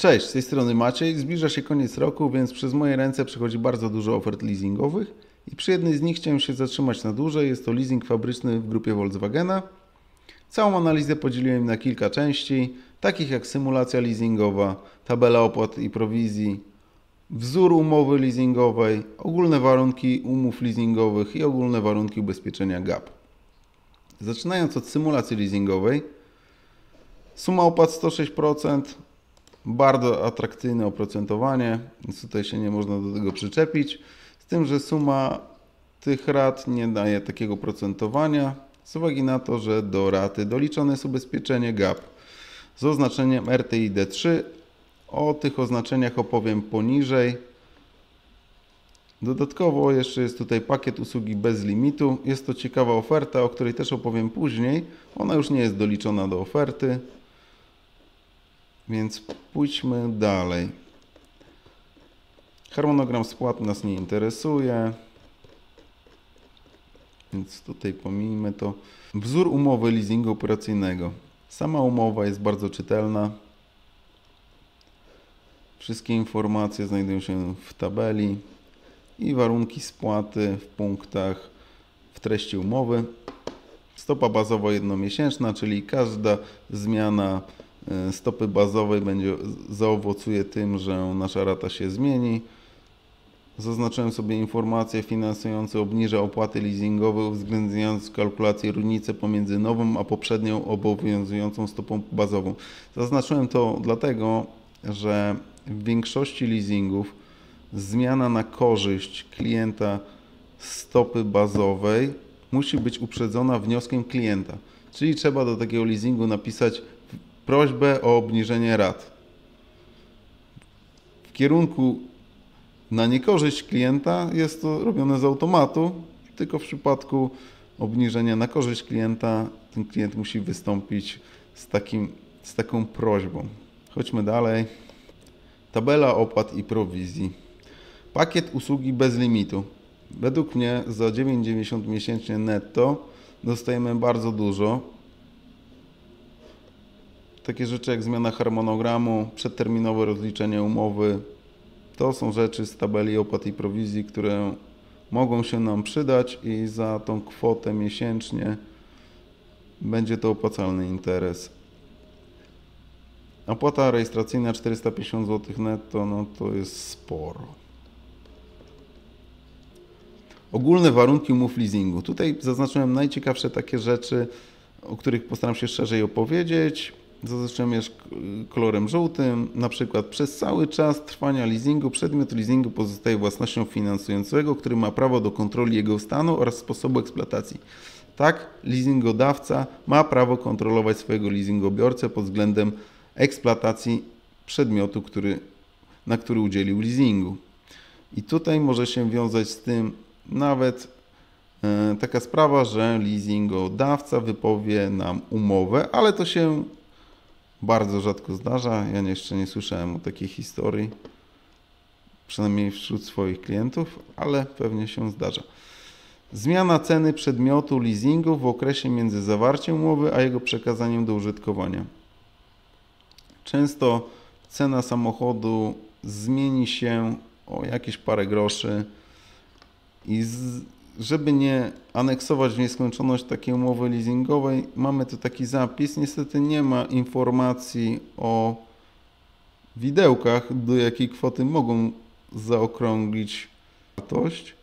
Cześć, z tej strony Maciej. Zbliża się koniec roku, więc przez moje ręce przechodzi bardzo dużo ofert leasingowych i przy jednej z nich chciałem się zatrzymać na dłużej. Jest to leasing fabryczny w grupie Volkswagena. Całą analizę podzieliłem na kilka części, takich jak symulacja leasingowa, tabela opłat i prowizji, wzór umowy leasingowej, ogólne warunki umów leasingowych i ogólne warunki ubezpieczenia GAP. Zaczynając od symulacji leasingowej, suma opłat 106%, bardzo atrakcyjne oprocentowanie, więc tutaj się nie można do tego przyczepić. Z tym, że suma tych rat nie daje takiego procentowania z uwagi na to, że do raty doliczone jest ubezpieczenie GAP z oznaczeniem RTID3. O tych oznaczeniach opowiem poniżej. Dodatkowo jeszcze jest tutaj pakiet usługi bez limitu. Jest to ciekawa oferta, o której też opowiem później. Ona już nie jest doliczona do oferty. Więc pójdźmy dalej. Harmonogram spłat nas nie interesuje, więc tutaj pomijmy to. Wzór umowy leasingu operacyjnego. Sama umowa jest bardzo czytelna. Wszystkie informacje znajdują się w tabeli i warunki spłaty w punktach w treści umowy. Stopa bazowa jednomiesięczna, czyli każda zmiana stopy bazowej zaowocuje tym, że nasza rata się zmieni. Zaznaczyłem sobie informacje finansujące obniża opłaty leasingowe, uwzględniając w kalkulacji różnicę pomiędzy nową a poprzednią obowiązującą stopą bazową. Zaznaczyłem to dlatego, że w większości leasingów zmiana na korzyść klienta stopy bazowej musi być uprzedzona wnioskiem klienta. Czyli trzeba do takiego leasingu napisać prośbę o obniżenie rat. W kierunku na niekorzyść klienta jest to robione z automatu, tylko w przypadku obniżenia na korzyść klienta ten klient musi wystąpić z taką prośbą. Chodźmy dalej. Tabela opłat i prowizji. Pakiet usługi bez limitu. Według mnie za 9,90 miesięcznie netto dostajemy bardzo dużo. Takie rzeczy jak zmiana harmonogramu, przedterminowe rozliczenie umowy, to są rzeczy z tabeli opłat i prowizji, które mogą się nam przydać i za tą kwotę miesięcznie będzie to opłacalny interes. Opłata rejestracyjna 450 zł netto, no to jest sporo. Ogólne warunki umów leasingu. Tutaj zaznaczyłem najciekawsze takie rzeczy, o których postaram się szerzej opowiedzieć. Zaznaczyłem je kolorem żółtym. Na przykład przez cały czas trwania leasingu przedmiot leasingu pozostaje własnością finansującego, który ma prawo do kontroli jego stanu oraz sposobu eksploatacji. Tak, leasingodawca ma prawo kontrolować swojego leasingobiorcę pod względem eksploatacji przedmiotu, na który udzielił leasingu. I tutaj może się wiązać z tym nawet taka sprawa, że leasingodawca wypowie nam umowę, ale to się bardzo rzadko zdarza. Ja jeszcze nie słyszałem o takiej historii, przynajmniej wśród swoich klientów, ale pewnie się zdarza. Zmiana ceny przedmiotu leasingu w okresie między zawarciem umowy a jego przekazaniem do użytkowania. Często cena samochodu zmieni się o jakieś parę groszy i żeby nie aneksować w nieskończoność takiej umowy leasingowej, mamy tu taki zapis. Niestety nie ma informacji o widełkach, do jakiej kwoty mogą zaokrąglić wartość,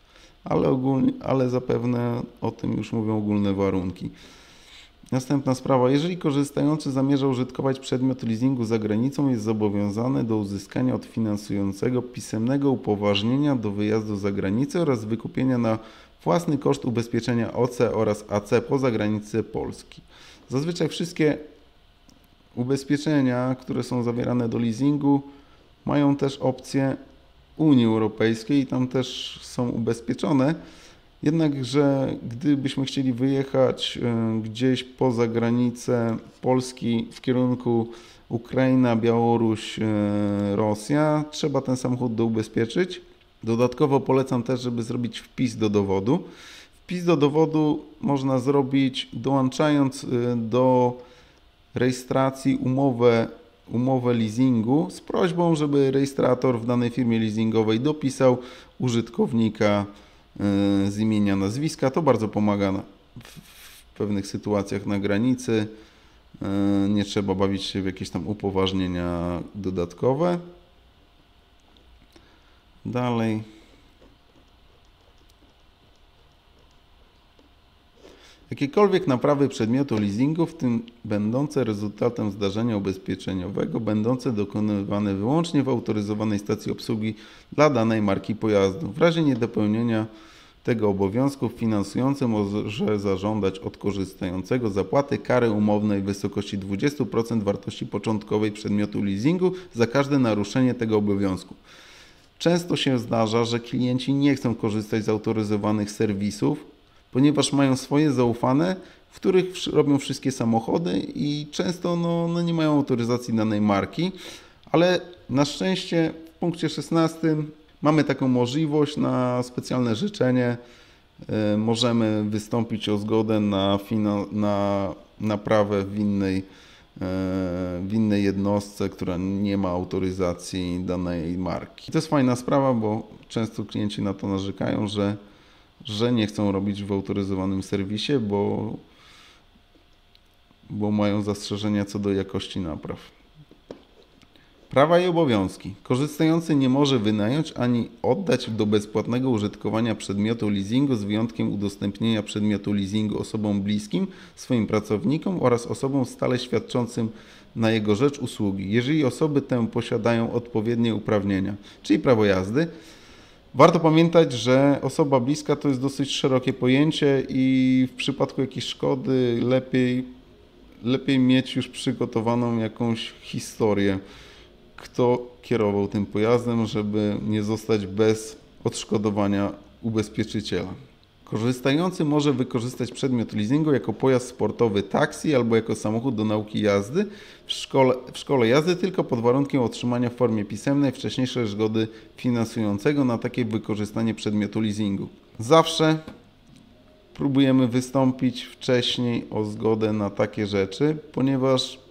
ale zapewne o tym już mówią ogólne warunki. Następna sprawa. Jeżeli korzystający zamierza użytkować przedmiot leasingu za granicą, jest zobowiązany do uzyskania od finansującego pisemnego upoważnienia do wyjazdu za granicę oraz wykupienia na własny koszt ubezpieczenia OC oraz AC poza granicę Polski. Zazwyczaj wszystkie ubezpieczenia, które są zawierane do leasingu, mają też opcję Unii Europejskiej i tam też są ubezpieczone. Jednakże gdybyśmy chcieli wyjechać gdzieś poza granicę Polski w kierunku Ukraina, Białoruś, Rosja, trzeba ten samochód doubezpieczyć. Dodatkowo polecam też, żeby zrobić wpis do dowodu. Wpis do dowodu można zrobić dołączając do rejestracji umowę umowę leasingu z prośbą, żeby rejestrator w danej firmie leasingowej dopisał użytkownika z imienia, nazwiska. To bardzo pomaga w pewnych sytuacjach na granicy. Nie trzeba bawić się w jakieś tam upoważnienia dodatkowe. Dalej. Jakiekolwiek naprawy przedmiotu leasingu, w tym będące rezultatem zdarzenia ubezpieczeniowego, będące dokonywane wyłącznie w autoryzowanej stacji obsługi dla danej marki pojazdu. W razie niedopełnienia tego obowiązku finansujący może zażądać od korzystającego zapłaty kary umownej w wysokości 20% wartości początkowej przedmiotu leasingu za każde naruszenie tego obowiązku. Często się zdarza, że klienci nie chcą korzystać z autoryzowanych serwisów, ponieważ mają swoje zaufane, w których robią wszystkie samochody i często nie mają autoryzacji danej marki, ale na szczęście w punkcie 16 mamy taką możliwość na specjalne życzenie. Możemy wystąpić o zgodę na naprawę w innej jednostce, która nie ma autoryzacji danej marki. To jest fajna sprawa, bo często klienci na to narzekają, że nie chcą robić w autoryzowanym serwisie, bo mają zastrzeżenia co do jakości napraw. Prawa i obowiązki. Korzystający nie może wynająć ani oddać do bezpłatnego użytkowania przedmiotu leasingu z wyjątkiem udostępnienia przedmiotu leasingu osobom bliskim, swoim pracownikom oraz osobom stale świadczącym na jego rzecz usługi, jeżeli osoby te posiadają odpowiednie uprawnienia, czyli prawo jazdy. Warto pamiętać, że osoba bliska to jest dosyć szerokie pojęcie i w przypadku jakiejś szkody lepiej mieć już przygotowaną jakąś historię, kto kierował tym pojazdem, żeby nie zostać bez odszkodowania ubezpieczyciela. Korzystający może wykorzystać przedmiot leasingu jako pojazd sportowy taksi albo jako samochód do nauki jazdy w szkole jazdy tylko pod warunkiem otrzymania w formie pisemnej wcześniejszej zgody finansującego na takie wykorzystanie przedmiotu leasingu. Zawsze próbujemy wystąpić wcześniej o zgodę na takie rzeczy, ponieważ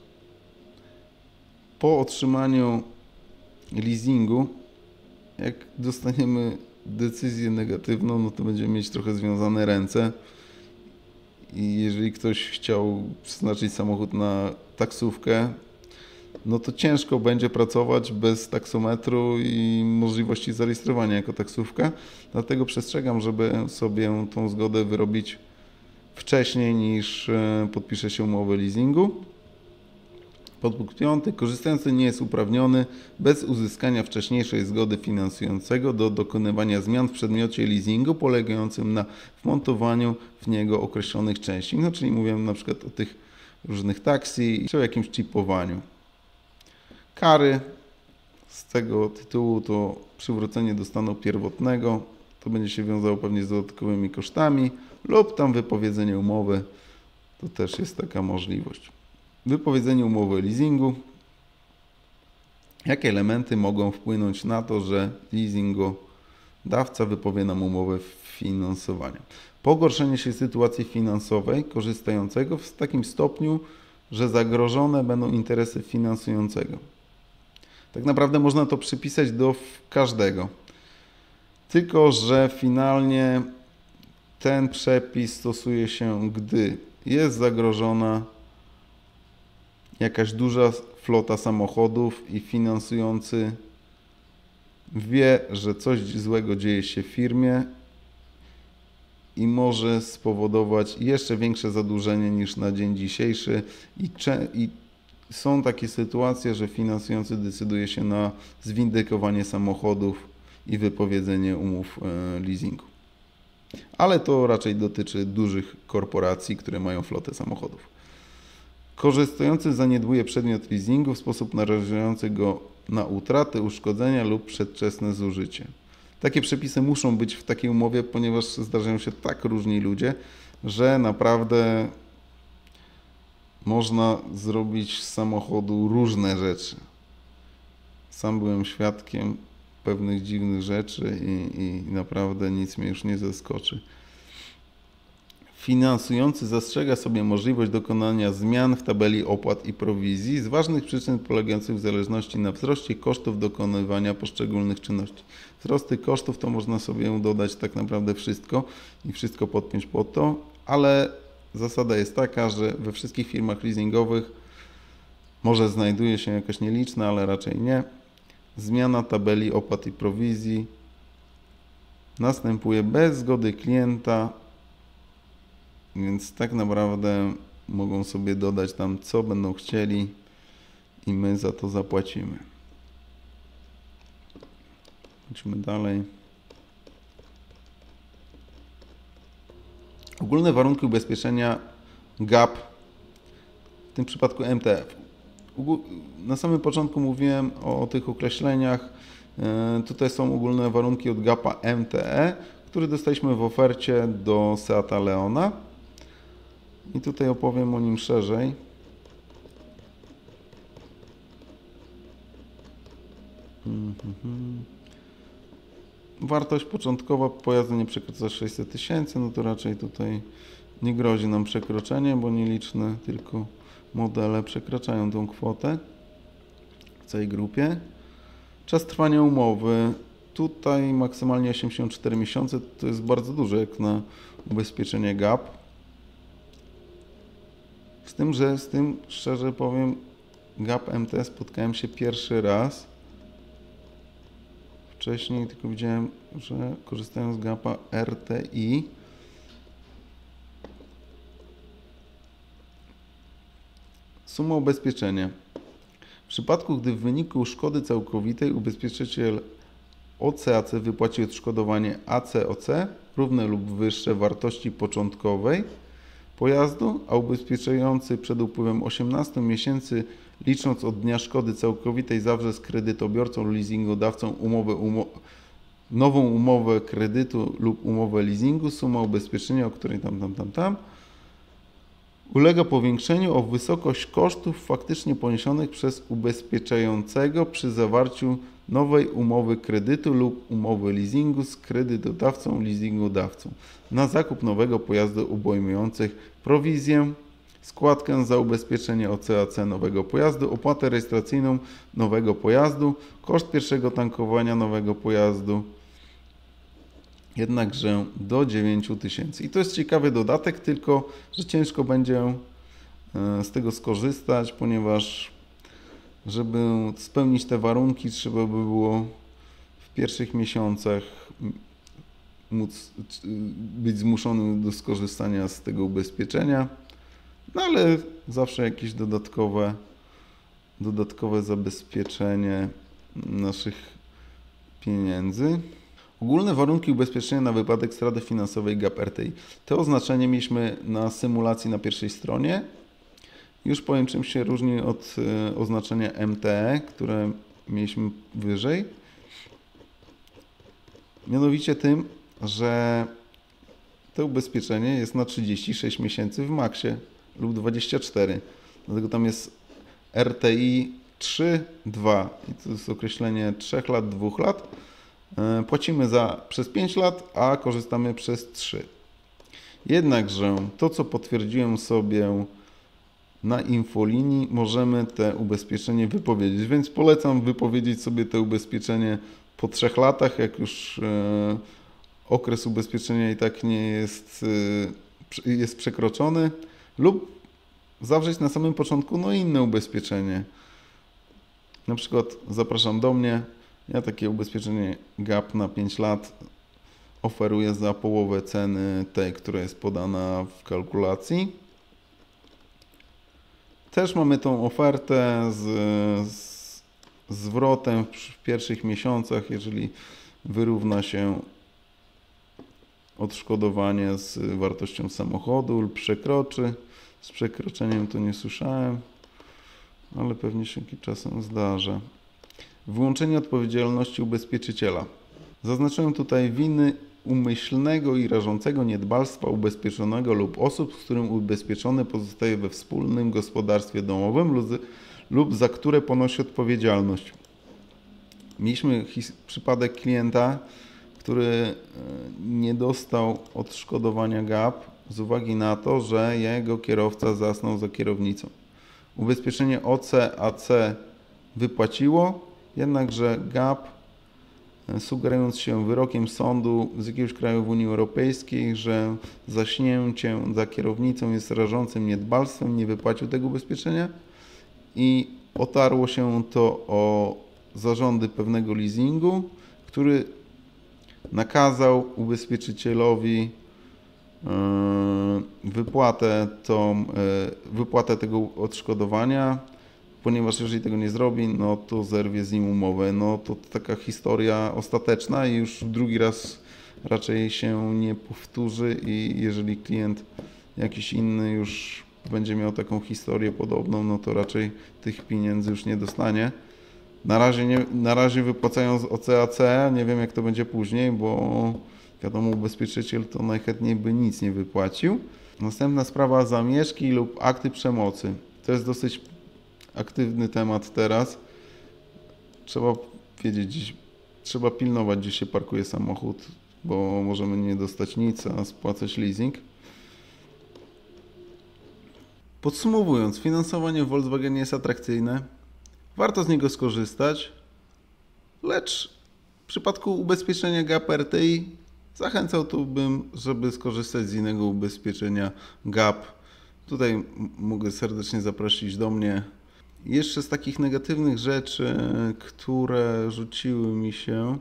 po otrzymaniu leasingu, jak dostaniemy decyzję negatywną, no to będziemy mieć trochę związane ręce i jeżeli ktoś chciał przeznaczyć samochód na taksówkę, no to ciężko będzie pracować bez taksometru i możliwości zarejestrowania jako taksówka. Dlatego przestrzegam, żeby sobie tą zgodę wyrobić wcześniej niż podpisze się umowę leasingu. Podpunkt 5. Korzystający nie jest uprawniony bez uzyskania wcześniejszej zgody finansującego do dokonywania zmian w przedmiocie leasingu polegającym na wmontowaniu w niego określonych części. No, czyli mówię na przykład o tych różnych taksi czy o jakimś chipowaniu. Kary z tego tytułu to przywrócenie do stanu pierwotnego. To będzie się wiązało pewnie z dodatkowymi kosztami lub tam wypowiedzenie umowy. To też jest taka możliwość. Wypowiedzenie umowy leasingu. Jakie elementy mogą wpłynąć na to, że leasingodawca wypowie nam umowę finansowania? Pogorszenie się sytuacji finansowej korzystającego w takim stopniu, że zagrożone będą interesy finansującego. Tak naprawdę można to przypisać do każdego. Tylko że finalnie ten przepis stosuje się, gdy jest zagrożona jakaś duża flota samochodów i finansujący wie, że coś złego dzieje się w firmie i może spowodować jeszcze większe zadłużenie niż na dzień dzisiejszy i są takie sytuacje, że finansujący decyduje się na zwindykowanie samochodów i wypowiedzenie umów leasingu. Ale to raczej dotyczy dużych korporacji, które mają flotę samochodów. Korzystający zaniedbuje przedmiot leasingu w sposób narażający go na utratę, uszkodzenia lub przedwczesne zużycie. Takie przepisy muszą być w takiej umowie, ponieważ zdarzają się tak różni ludzie, że naprawdę można zrobić z samochodu różne rzeczy. Sam byłem świadkiem pewnych dziwnych rzeczy i naprawdę nic mnie już nie zaskoczy. finansujący zastrzega sobie możliwość dokonania zmian w tabeli opłat i prowizji z ważnych przyczyn polegających w zależności na wzroście kosztów dokonywania poszczególnych czynności. Wzrosty kosztów to można sobie dodać tak naprawdę wszystko i wszystko podpiąć pod to, ale zasada jest taka, że we wszystkich firmach leasingowych może znajduje się jakaś nieliczna, ale raczej nie. Zmiana tabeli opłat i prowizji następuje bez zgody klienta, więc tak naprawdę mogą sobie dodać tam co będą chcieli i my za to zapłacimy. Idźmy dalej. Ogólne warunki ubezpieczenia GAP, w tym przypadku MTF. Na samym początku mówiłem o tych określeniach. Tutaj są ogólne warunki od GAP-a MTE, który dostaliśmy w ofercie do Seata Leona. I tutaj opowiem o nim szerzej. Wartość początkowa pojazdu nie przekracza 600 tysięcy, no to raczej tutaj nie grozi nam przekroczenie, bo nieliczne tylko modele przekraczają tą kwotę w całej grupie. Czas trwania umowy. Tutaj maksymalnie 84 miesiące, to jest bardzo dużo jak na ubezpieczenie GAP. Z tym, że z tym szczerze powiem, GAP MT spotkałem się pierwszy raz. Wcześniej tylko widziałem, że korzystają z GAP-a RTI. Suma ubezpieczenia. W przypadku, gdy w wyniku szkody całkowitej ubezpieczyciel OCAC wypłaci odszkodowanie ACOC równe lub wyższe wartości początkowej pojazdu, a ubezpieczający przed upływem 18 miesięcy licząc od dnia szkody całkowitej zawrze z kredytobiorcą lub leasingodawcą nową umowę kredytu lub umowę leasingu, suma ubezpieczenia, o której ulega powiększeniu o wysokość kosztów faktycznie poniesionych przez ubezpieczającego przy zawarciu nowej umowy kredytu lub umowy leasingu z kredytodawcą leasingodawcą na zakup nowego pojazdu obejmujących prowizję, składkę za ubezpieczenie OCAC nowego pojazdu, opłatę rejestracyjną nowego pojazdu, koszt pierwszego tankowania nowego pojazdu, jednakże do 9 tysięcy. I to jest ciekawy dodatek, tylko że ciężko będzie z tego skorzystać, ponieważ żeby spełnić te warunki trzeba by było w pierwszych miesiącach być zmuszony do skorzystania z tego ubezpieczenia, no ale zawsze jakieś dodatkowe zabezpieczenie naszych pieniędzy. Ogólne warunki ubezpieczenia na wypadek straty finansowej GAP RTI. To oznaczenie mieliśmy na symulacji na pierwszej stronie. Już powiem, czym się różni od oznaczenia MTE, które mieliśmy wyżej. Mianowicie tym, że to ubezpieczenie jest na 36 miesięcy w maksie lub 24. Dlatego tam jest RTI 3-2 i to jest określenie 3 lat, 2 lat. Płacimy przez 5 lat, a korzystamy przez 3. Jednakże to, co potwierdziłem sobie na infolinii, możemy te ubezpieczenie wypowiedzieć, więc polecam wypowiedzieć sobie to ubezpieczenie po 3 latach, jak już okres ubezpieczenia i tak nie jest przekroczony, lub zawrzeć na samym początku inne ubezpieczenie. Na przykład zapraszam do mnie, ja takie ubezpieczenie GAP na 5 lat oferuję za połowę ceny tej, która jest podana w kalkulacji. Też mamy tą ofertę z zwrotem w pierwszych miesiącach, jeżeli wyrówna się odszkodowanie z wartością samochodu lub przekroczy. Z przekroczeniem to nie słyszałem, ale pewnie się czasem zdarza. Wyłączenie odpowiedzialności ubezpieczyciela. Zaznaczyłem tutaj winy umyślnego i rażącego niedbalstwa ubezpieczonego lub osób, z którym ubezpieczony pozostaje we wspólnym gospodarstwie domowym lub za które ponosi odpowiedzialność. Mieliśmy przypadek klienta, który nie dostał odszkodowania GAP z uwagi na to, że jego kierowca zasnął za kierownicą. Ubezpieczenie OC/AC wypłaciło, jednakże GAP, sugerując się wyrokiem sądu z jakiegoś kraju w Unii Europejskiej, że zaśnięcie za kierownicą jest rażącym niedbalstwem, nie wypłacił tego ubezpieczenia i otarło się to o zarządy pewnego leasingu, który nakazał ubezpieczycielowi wypłatę tego odszkodowania, ponieważ jeżeli tego nie zrobi, no to zerwie z nim umowę. No to taka historia ostateczna i już drugi raz raczej się nie powtórzy i jeżeli klient jakiś inny już będzie miał taką historię podobną, no to raczej tych pieniędzy już nie dostanie. Na razie wypłacają z OC/AC, nie wiem jak to będzie później, bo wiadomo, ubezpieczyciel to najchętniej by nic nie wypłacił. Następna sprawa, zamieszki lub akty przemocy. To jest dosyć aktywny temat teraz. Trzeba wiedzieć, trzeba pilnować, gdzie się parkuje samochód, bo możemy nie dostać nic, a spłacać leasing. Podsumowując, finansowanie w Volkswagenie jest atrakcyjne. Warto z niego skorzystać, lecz w przypadku ubezpieczenia GAP RTI zachęcałbym, żeby skorzystać z innego ubezpieczenia GAP. Tutaj mogę serdecznie zaprosić do mnie. Jeszcze z takich negatywnych rzeczy, które rzuciły mi się,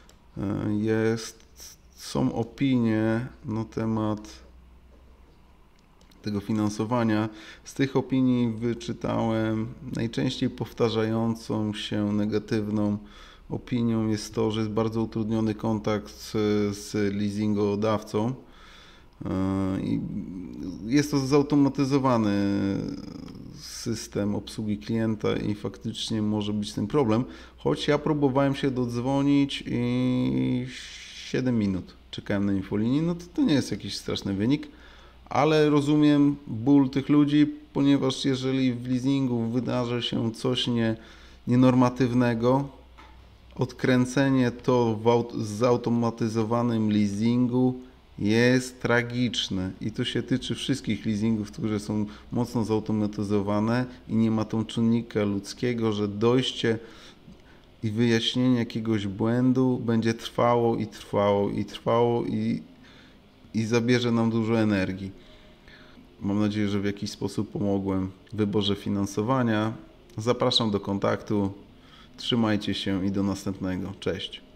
są opinie na temat tego finansowania. Z tych opinii wyczytałem najczęściej powtarzającą się negatywną opinią jest to, że jest bardzo utrudniony kontakt z leasingodawcą. I jest to zautomatyzowany system obsługi klienta i faktycznie może być ten problem. Choć ja próbowałem się dodzwonić i 7 minut czekałem na infolinii, no to nie jest jakiś straszny wynik. Ale rozumiem ból tych ludzi, ponieważ jeżeli w leasingu wydarzy się coś nienormatywnego, odkręcenie to w zautomatyzowanym leasingu jest tragiczne i to się tyczy wszystkich leasingów, które są mocno zautomatyzowane i nie ma tam czynnika ludzkiego, że dojście i wyjaśnienie jakiegoś błędu będzie trwało i trwało i trwało i zabierze nam dużo energii. Mam nadzieję, że w jakiś sposób pomogłem w wyborze finansowania. Zapraszam do kontaktu. Trzymajcie się i do następnego. Cześć.